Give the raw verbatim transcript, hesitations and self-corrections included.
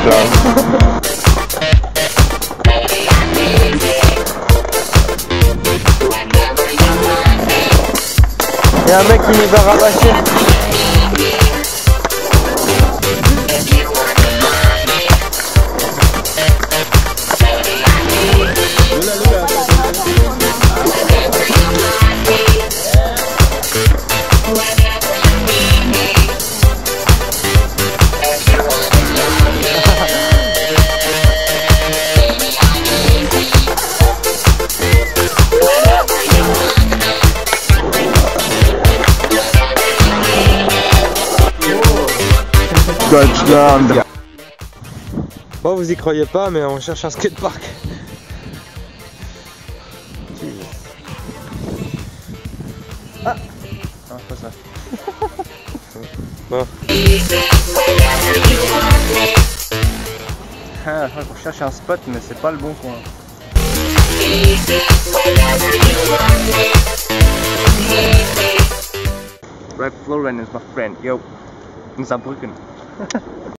là. Il y a un mec qui nous a rabâché. Deutschland. Bon, vous y croyez pas, mais on cherche un skatepark. Ah, non, pas ça. Bon. Ah, je crois qu'on cherche un spot, mais c'est pas le bon coin. Ralph Lauren is my friend, yo. In Saarbrücken.